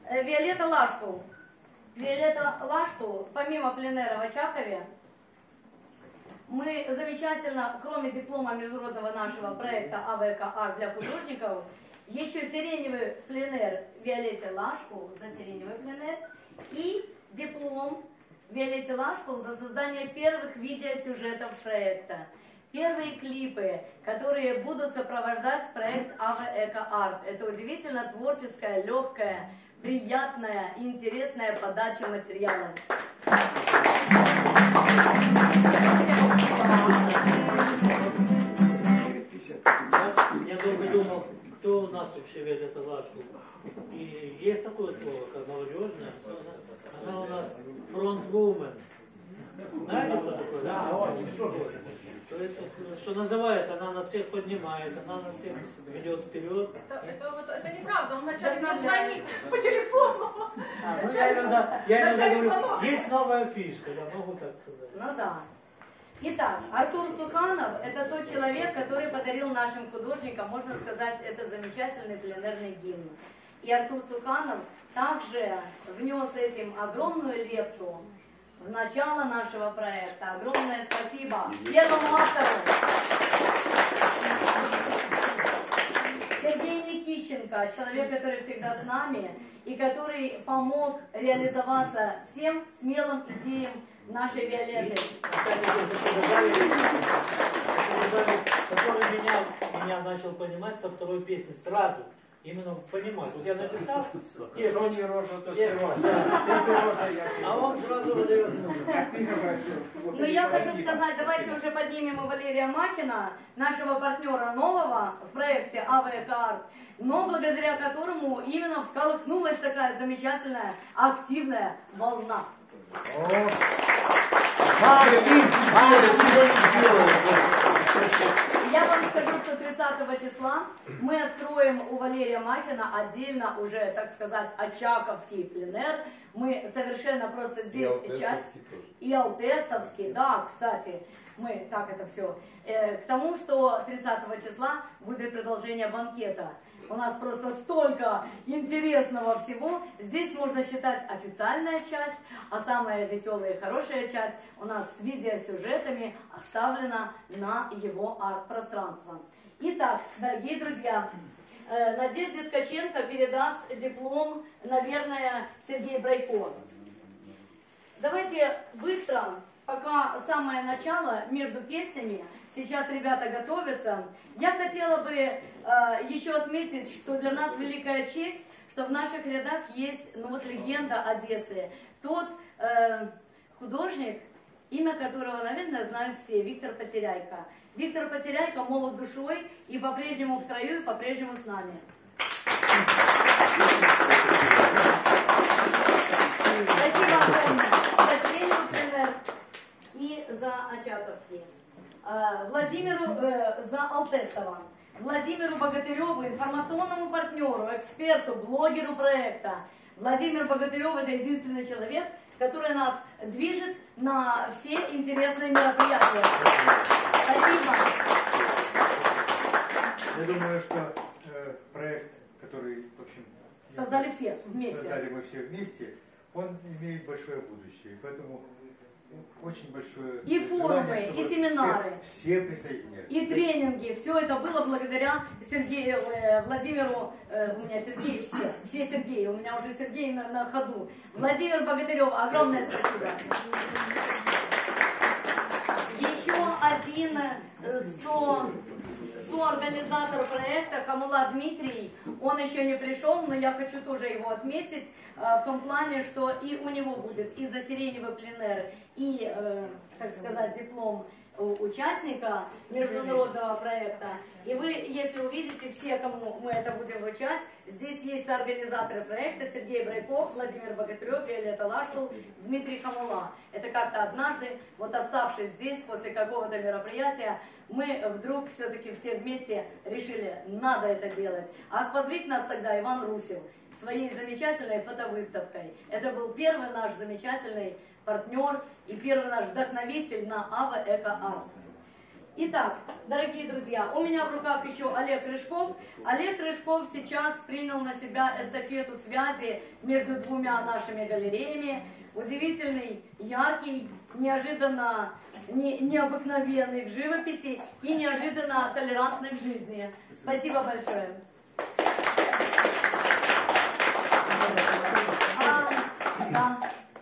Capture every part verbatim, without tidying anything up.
Виолетта Лашкул. Виолетта Лашкул, помимо пленера в Очакове, мы замечательно, кроме диплома международного нашего проекта АВЭКО Арт для художников, еще сиреневый пленер Виолетте Лашкул за сиреневый пленер и диплом Виолетте Лашкул за создание первых видеосюжетов проекта. Первые клипы, которые будут сопровождать проект АВЭКО Арт. Это удивительно творческая, легкая, приятная и интересная подача материала. Я долго думал, кто у нас вообще Виолетта Лашкул. И есть такое слово, как молодежное. Она у нас фронтвумен. Знаете, кто такой? Да, очень хорошо. То есть, что называется, она нас всех поднимает, она нас всех ведет вперед. Это, это, это неправда, он вначале нам звонит по телефону. А, ну, я иногда, я иногда говорю, есть новая фишка, я могу так сказать. Ну да. Итак, Артур Цуканов – это тот человек, который подарил нашим художникам, можно сказать, это замечательный пленерный гимн. И Артур Цуканов также внес этим огромную лепту в начало нашего проекта. Огромное спасибо первому автору. Сергей Никиченко, человек, который всегда с нами и который помог реализоваться всем смелым идеям нашей Виолетты. Который меня, меня начал понимать со второй песни сразу. Именно понимать. Вот я написал, ирония рожа, то есть рожа. А он сразу выдает. Но я хочу сказать, давайте уже поднимем и Валерия Макина, нашего партнера нового в проекте АВЭКО Арт, но благодаря которому именно всколыхнулась такая замечательная, активная волна. Я вам скажу, что тридцатого числа мы откроем у Валерия Макина отдельно уже, так сказать, очаковский пленер. Мы совершенно просто здесь часть... И алтестовский, да, кстати, мы так это все. Э, к тому, что тридцатого числа будет продолжение банкета. У нас просто столько интересного всего. Здесь можно считать официальная часть, а самая веселая и хорошая часть у нас с видеосюжетами оставлена на его арт-пространство. Итак, дорогие друзья, Надежде Ткаченко передаст диплом, наверное, Сергей Брайко. Давайте быстро, пока самое начало, между песнями, сейчас ребята готовятся. Я хотела бы э, еще отметить, что для нас великая честь, что в наших рядах есть, ну вот, легенда Одессы. Тот э, художник, имя которого, наверное, знают все, Виктор Потеряйко. Виктор Потеряйко молод душой и по-прежнему в строю, и по-прежнему с нами. Спасибо огромное за Сиреневый и за Очаковский. Владимиру, э, за Алтестова, Владимиру Богатыреву, информационному партнеру, эксперту, блогеру проекта. Владимир Богатырев – это единственный человек, который нас движет на все интересные мероприятия. Спасибо. Я думаю, что э, проект, который, в общем, создали все вместе, создали мы все вместе, он имеет большое будущее. Поэтому очень большое и форумы, и семинары, все, все присоединяются. И тренинги. Все это было благодаря Сергею, э, Владимиру, э, у меня Сергей, все, все Сергеи, у меня уже Сергей на, на ходу. Владимир Богатырев, огромное спасибо. Еще один э, со, соорганизатор проекта Камула Дмитрий, он еще не пришел, но я хочу тоже его отметить, э, в том плане, что и у него будет и за сиреневый пленер, и, э, так сказать, диплом участника международного проекта. И вы, если увидите, все, кому мы это будем вручать, здесь есть организаторы проекта: Сергей Брайков, Владимир Богатырев, Виолетта Лашкул, Дмитрий Камула. Это как-то однажды, вот оставшись здесь после какого-то мероприятия, мы вдруг все-таки все вместе решили, надо это делать. А сподвиг нас тогда Иван Русев своей замечательной фотовыставкой. Это был первый наш замечательный партнер и первый наш вдохновитель на АВЭКО Арт. Итак, дорогие друзья, у меня в руках еще Олег Рыжков. Олег Рыжков сейчас принял на себя эстафету связи между двумя нашими галереями. Удивительный, яркий, неожиданно не, необыкновенный в живописи и неожиданно толерантный в жизни. Спасибо большое. А, да.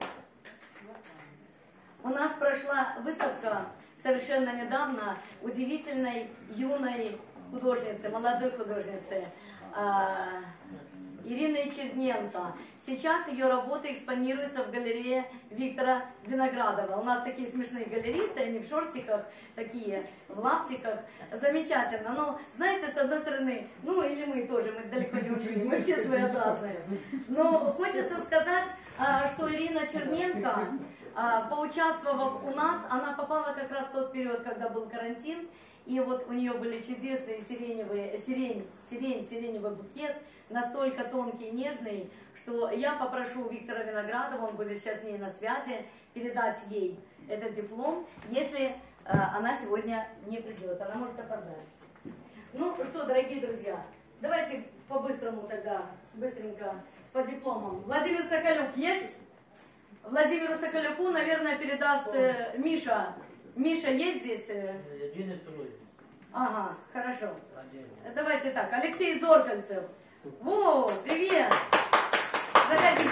У нас прошла выставка совершенно недавно удивительной юной художницы, молодой художницы э, Ирины Черненко. Сейчас ее работы экспонируются в галерее Виктора Виноградова. У нас такие смешные галеристы, они в шортиках, такие в лаптиках. Замечательно. Но, знаете, с одной стороны, ну или мы тоже, мы далеко не ушли, мы все своеобразные. Но хочется сказать, э, что Ирина Черненко, поучаствовав у нас, она попала как раз в тот период, когда был карантин, и вот у нее были чудесные сиреневые, сирень, сирень, сиреневый букет, настолько тонкий и нежный, что я попрошу Виктора Виноградова, он будет сейчас с ней на связи, передать ей этот диплом, если э, она сегодня не придет, она может опоздать. Ну что, дорогие друзья, давайте по-быстрому тогда, быстренько, по дипломам. Владимир Соколюк есть? Владимиру Соколюку, наверное, передаст э, Миша. Миша есть здесь? Один и второй. Ага, хорошо. Один. Давайте так. Алексей Зоркальцев. Во, привет. Заходите.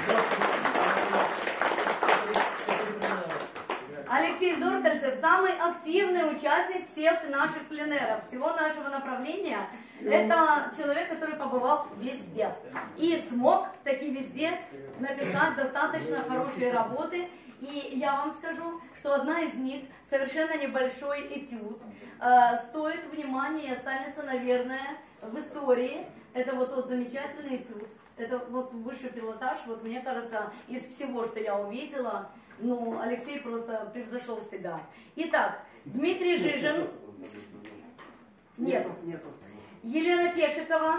Алексей Зоркальцев самый активный участник всех наших пленеров, всего нашего направления. Это человек, который побывал везде. И смог таки везде написать достаточно хорошие работы. И я вам скажу, что одна из них, совершенно небольшой этюд, э, стоит внимания и останется, наверное, в истории. Это вот тот замечательный этюд. Это вот высший пилотаж. Вот мне кажется, из всего, что я увидела, ну, Алексей просто превзошел себя. Итак, Дмитрий Жижин. Нет. Нету. Елена Пешикова.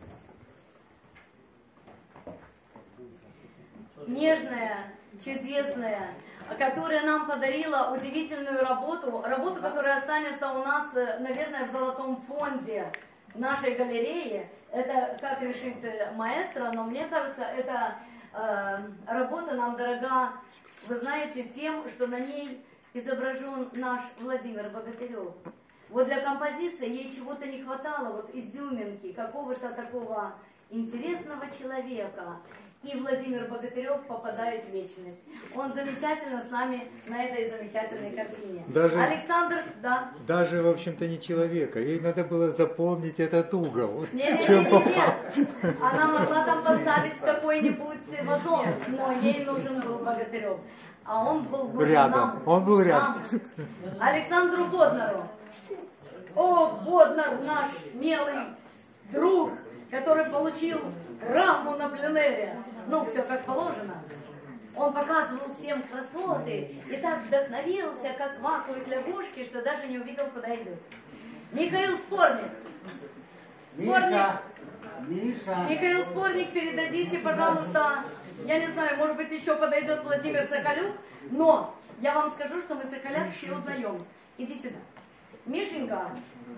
Нежная, чудесная, которая нам подарила удивительную работу. Работу, которая останется у нас, наверное, в золотом фонде нашей галереи. Это как решит маэстро, но мне кажется, эта э, работа нам дорога, вы знаете, тем, что на ней изображен наш Владимир Богатырев. Вот для композиции ей чего-то не хватало, вот изюминки, какого-то такого интересного человека. И Владимир Богатырев попадает в вечность. Он замечательно с нами на этой замечательной картине. Даже, Александр, да. Даже, в общем-то, не человека. Ей надо было заполнить этот угол. Нет, нет, нет, нет. Она могла там поставить какой-нибудь вазон, но ей нужен был Богатырев. А он был нужен рядом. Нам, он был рядом. Нам. Александру Боднару. О, Боднар, наш смелый друг, который получил раму на пленэре. Ну, все как положено. Он показывал всем красоты и так вдохновился, как макают лягушки, что даже не увидел, куда идет. Михаил Спорник. Спорник. Миша. Миша. Михаил Спорник, передадите, пожалуйста. Я не знаю, может быть, еще подойдет Владимир Соколюк, но я вам скажу, что мы Соколяк все узнаем. Иди сюда. Мишенька,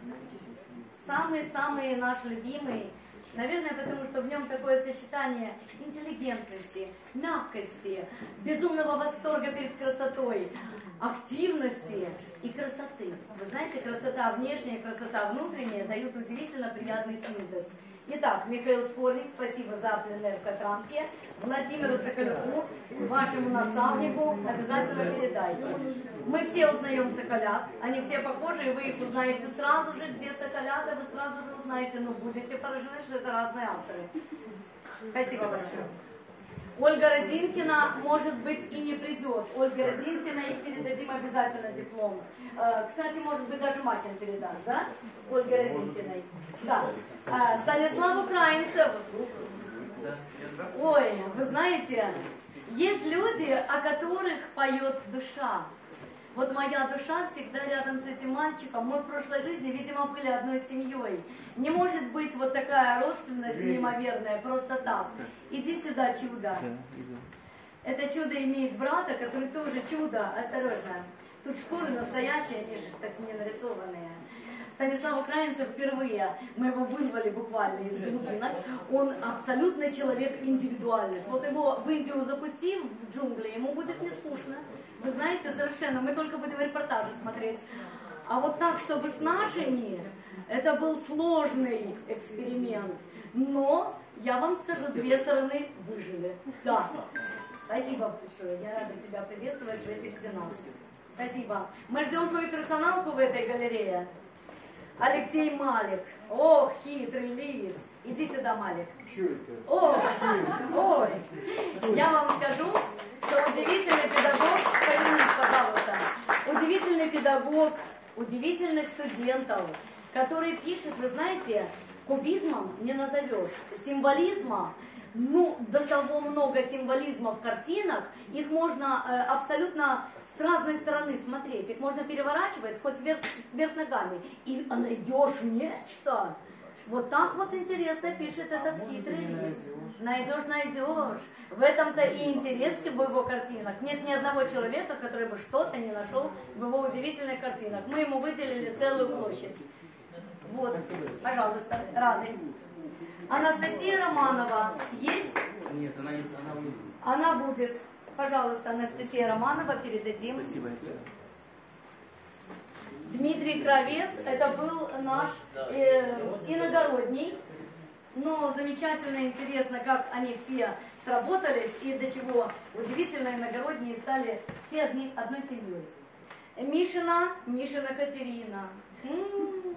самый-самый наш любимый. Наверное, потому что в нем такое сочетание интеллигентности, мягкости, безумного восторга перед красотой, активности и красоты. Вы знаете, красота внешняя и красота внутренняя дают удивительно приятный синтез. Итак, Михаил Спорник, спасибо за пленэр в Катранке. Владимиру Соколюку, вашему наставнику, обязательно передайте. Мы все узнаем Соколят, они все похожи, и вы их узнаете сразу же, где Соколят, и вы сразу же узнаете, но будете поражены, что это разные авторы. Спасибо большое. Ольга Розинкина, может быть, и не придет. Ольге Розинкиной передадим обязательно диплом. Кстати, может быть, даже Макин передаст, да? Ольге Розинкиной. Да. Станислав Украинцев. Ой, вы знаете, есть люди, о которых поет душа. Вот моя душа всегда рядом с этим мальчиком. Мы в прошлой жизни, видимо, были одной семьей. Не может быть вот такая родственность неимоверная просто так. Иди сюда, чудо. Это чудо имеет брата, который тоже чудо. Осторожно. Тут шкуры настоящие, они же так не нарисованные. Станислав Украинцев впервые, мы его вырвали буквально из глубинок, он абсолютно человек индивидуальность. Вот его в Индию запустив, в джунгли, ему будет не скучно. Вы знаете, совершенно, мы только будем репортажи смотреть. А вот так, чтобы с нашими, это был сложный эксперимент. Но, я вам скажу, две стороны выжили. Да. Спасибо большое. Я рада тебя приветствовать в этих стенах. Спасибо. Мы ждем твою персоналку в этой галерее. Алексей Малик. О, хитрый лис. Иди сюда, Малик. О, ой. Я вам скажу, что удивительный педагог, повернись, пожалуйста, удивительный педагог, удивительных студентов, который пишет, вы знаете, кубизмом не назовешь, символизма, ну, до того много символизма в картинах, их можно э, абсолютно с разной стороны смотреть, их можно переворачивать хоть вверх, вверх ногами, и найдешь нечто. Вот так вот интересно пишет этот хитрый лис. Найдешь, найдешь. В этом-то и интерес в его картинах. Нет ни одного человека, который бы что-то не нашел в его удивительных картинах. Мы ему выделили целую площадь. Вот, пожалуйста, рады. Анастасия Романова есть? Нет, она не она будет. Она будет. Пожалуйста, Анастасия Романова, передадим. Спасибо. Дмитрий Кравец, это был наш э, иногородний. Но замечательно интересно, как они все сработались и до чего удивительно иногородние стали все одни, одной семьей. Мишина, Мишина Катерина. М-м-м.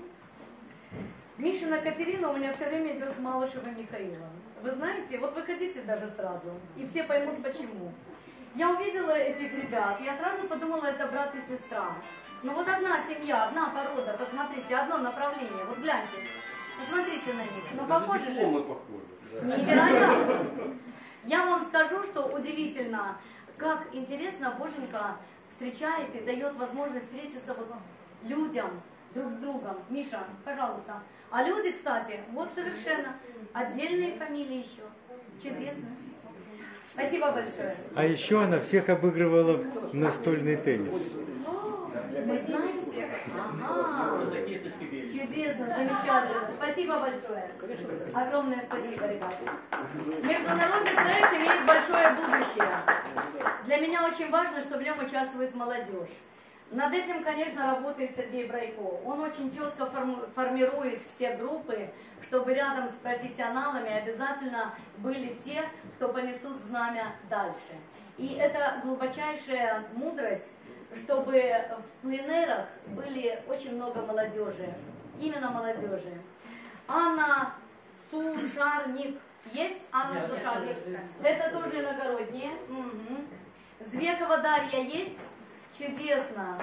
Мишина Катерина у меня все время идет с Малышевым Михаилом. Вы знаете, вот вы хотите даже сразу, и все поймут почему. Я увидела этих ребят, я сразу подумала, это брат и сестра. Но вот одна семья, одна порода, посмотрите, одно направление, вот гляньте, посмотрите на них, ну похожи же. Невероятно. Я вам скажу, что удивительно, как интересно Боженька встречает и дает возможность встретиться вот людям друг с другом. Миша, пожалуйста. А люди, кстати, вот совершенно отдельные фамилии еще. Чудесно. Спасибо большое. А еще она всех обыгрывала в настольный теннис. Мы знаем всех. Ага. Чудесно, замечательно. Спасибо большое. Огромное спасибо, ребята. Международный проект имеет большое будущее. Для меня очень важно, что в нем участвует молодежь. Над этим, конечно, работает Сергей Брайко. Он очень четко формирует все группы, чтобы рядом с профессионалами обязательно были те, кто понесут знамя дальше. И это глубочайшая мудрость, чтобы в пленерах были очень много молодежи. Именно молодежи. Анна Сушарник. Есть Анна Сушарник? Это тоже иногородние. Угу. Звекова Дарья есть? Чудесно.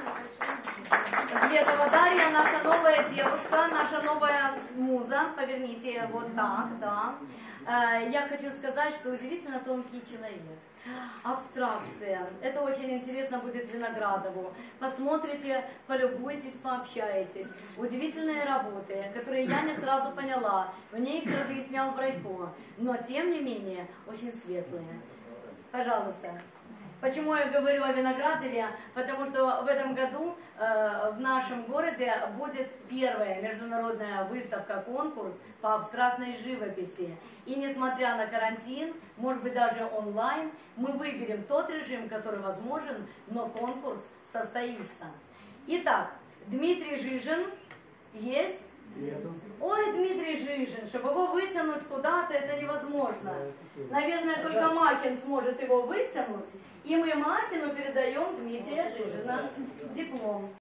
Звекова Дарья, наша новая девушка, наша новая муза. Поверните, вот так, да. Я хочу сказать, что удивительно тонкий человек. Абстракция. Это очень интересно будет Виноградову. Посмотрите, полюбуйтесь, пообщаетесь. Удивительные работы, которые я не сразу поняла. Мне их разъяснял Брайко. Но, тем не менее, очень светлые. Пожалуйста. Почему я говорю о Виноградове? Потому что в этом году э, в нашем городе будет первая международная выставка-конкурс по абстрактной живописи. И несмотря на карантин, может быть даже онлайн, мы выберем тот режим, который возможен, но конкурс состоится. Итак, Дмитрий Жижин есть? Ой, Дмитрий Жижин, чтобы его вытянуть куда-то, это невозможно. Наверное, только Махин сможет его вытянуть. И мы Махину передаем Дмитрия Жижина диплом.